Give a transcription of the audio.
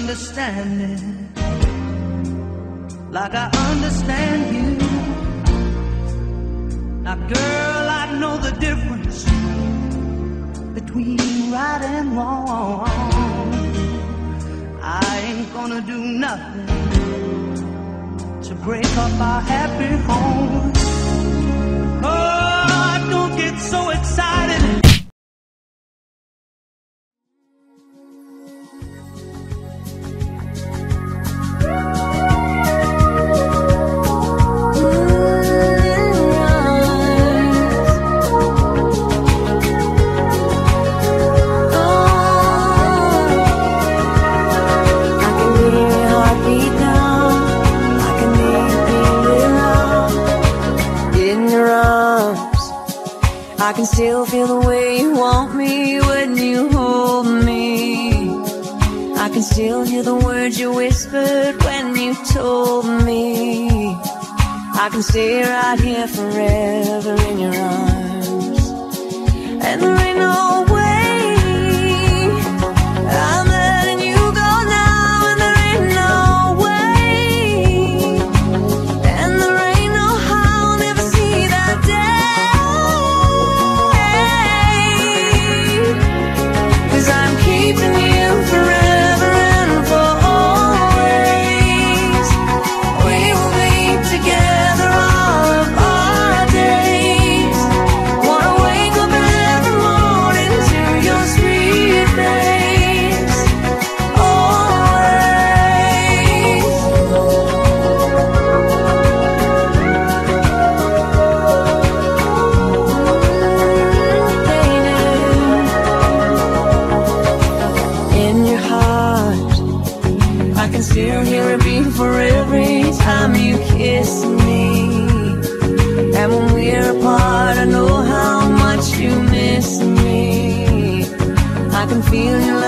understanding like I understand you. Now girl, I know the difference between right and wrong. I ain't gonna do nothing to break up our happy home. Oh, don't get so excited. I can still feel the way you want me when you hold me. I can still hear the words you whispered when you told me. I can stay right here forever in your arms. And there ain't no way I'm letting you go now. And there ain't no way, and there ain't no how I'll never see that day. 'Cause I'm keeping you forever and for always. We will be together all of our days. Wanna wake up every morning to your sweet face. Always. In your heart, I can still hear it beat for every time you kiss me. And when we're apart, I know how much you miss me. I can feel your